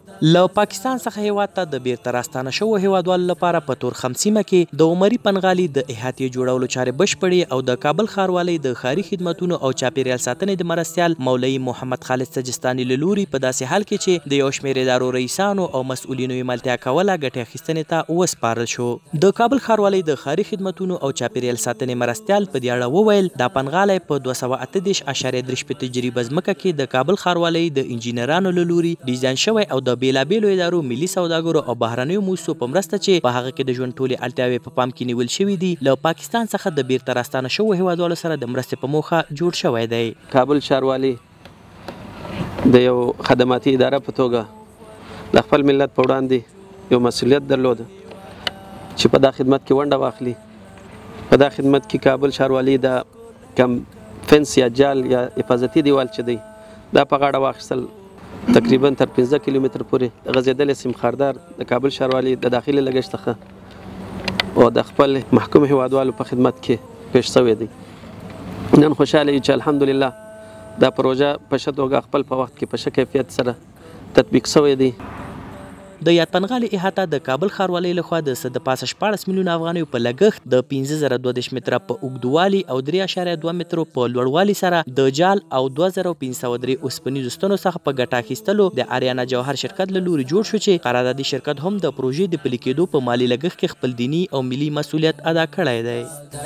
له پاکستان څخه هیواد ته د بیرته راستانه شوو هیوادوالو لپاره په تورخم سیمه کې د عمري پنغالي د احاطې جوړولو چارې بشپړې او د کابل ښاروالۍ د ښاري خدمتونو او چاپیریال ساتنې د مرستیال مولوي محمد خالد سجستاني له لوري په داسې حال کې چې د یو شمېر ادارو رئیسانو او مسؤلینو یې ملتیا کوله ګټې اخیستنې ته وسپارل شو. د کابل ښاروالۍ د ښاري خدمتونو او چاپیریال ساتنې مرستیال په دې اړه وویل دا پنغالی په 238.3 جریبه ځمکه کې د کابل ښاروالۍ د انجینرانو له لوري ډیزاین شوی او د بیلابیلو ادارو ملي سوداګرو او بهرنیو موسسو په مرسته چې په هغه کې د ژوند ټولې اړتیاوې په پام کې نیول شوي دي له پاکستان څخه د بیرته راستانه شوو هیوادوالو سره د مرستې په موخه جوړ شوی دی. کابل ښاروالي د یو خدماتي اداره په توګه د خپل ملت په وړاندې یو مسؤلیت درلود چې په دا خدمت کې ونډه واخلي. په دا خدمت کې کابل ښاروالي د کم فنس یا جال یا حفاظتي دیوال چې دی دا په غاړه واخیستل تقریبا تر 15 کیلومتر پورې غځېدلې سیم خاردار د کابل ښاروالي د داخلي لګښت څخه او د خپل محکوم هیوادوالو په خدمت کې پیش شوی دی. نن خوشحاله یو چې الحمدلله دا پروژه په ښه توګه خپل په وخت کې په ښه کیفیت سره تطبیق شوی دی. د یاد پنغالي احاطه د کابل ښاروالۍ لخوا د څه د پاسه 14 میلیونه افغانیو په لګښت د 15,032 متره په اوږدوالي او 3.2 مترو په لوړوالي سره د جال او 2503 اوسپنیزو ستنو څخه په ګټه اخیستلو د آریانا جوهر شرکت له لوري جوړ شو چې قراردادي شرکت هم د پروژې د پلي کېدو په مالي لګښت کې خپل دیني او ملي مسؤلیت ادا کړی دی.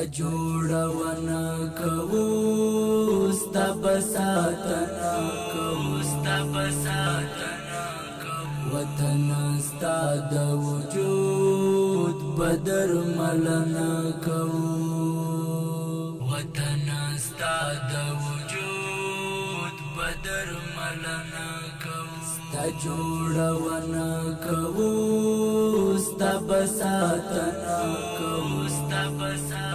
وطن ستا د وجود بدر ملنا کوو وطن ستا د وجود بدر ملنا کوو ستا جوړونه کوو ستا بساتنا کوو ستا بساتنا